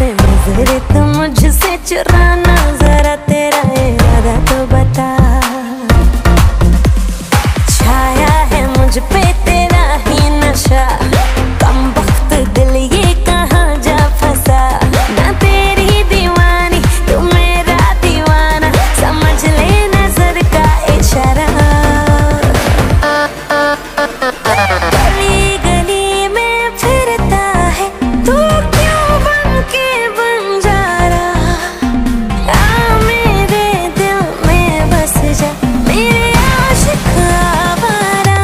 से नजर तो मुझसे चुराना, जरा तेरा इरादा तो बता। छाया है मुझ पे तेरा ही नशा, कम वक्त दिल ये कहाँ जा फंसा। ना तेरी दीवानी तू मेरा दीवाना, समझ ले नजर का इशारा। गली गली में फिरता है तू, क्यों बन के बंजारा। आ मेरे दिल में बस जा, मेरे आशिक आवारा।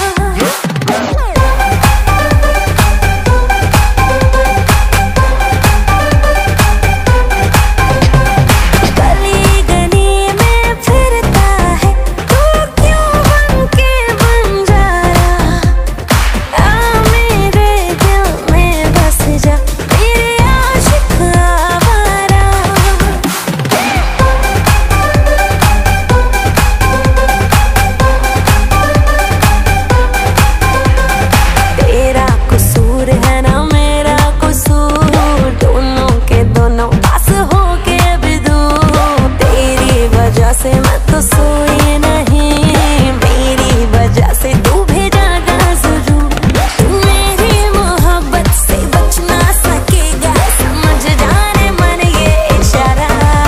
गली गली में फिरता है तू, क्यों बन के बंजारा। आ मेरे दिल में बस जा, मेरे आशिक आवारा। तेरा कसूर है ना मेरा कसूर, दोनों के दोनों पास हो के भी दूर। तेरी वजह से मैं तो सोई नहीं, मेरी वजह से तू भेजा गाजरू। तू मेरी मोहब्बत से बच ना सकेगा, समझ जाने मन ये इशारा।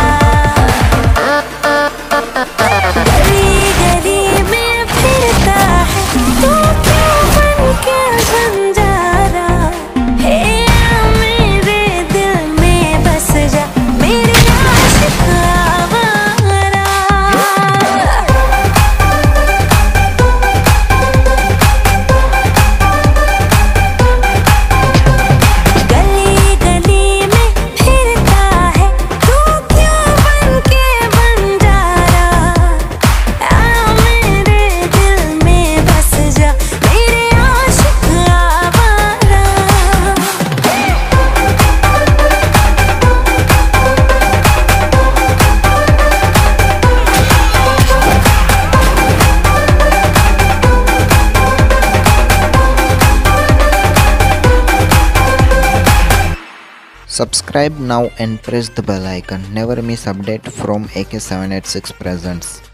गली गली में फिरता है तू, क्यों बन के बंजारा। हे आ मेरे दिल में बस जा, मेरे आशिक आवारा। गली गली में फिरता है तू, क्यों बन के बंजारा। आ मेरे दिल में बस जा, मेरे आशिक आवारा। Subscribe now and press the bell icon. Never miss update from AK786 Presents.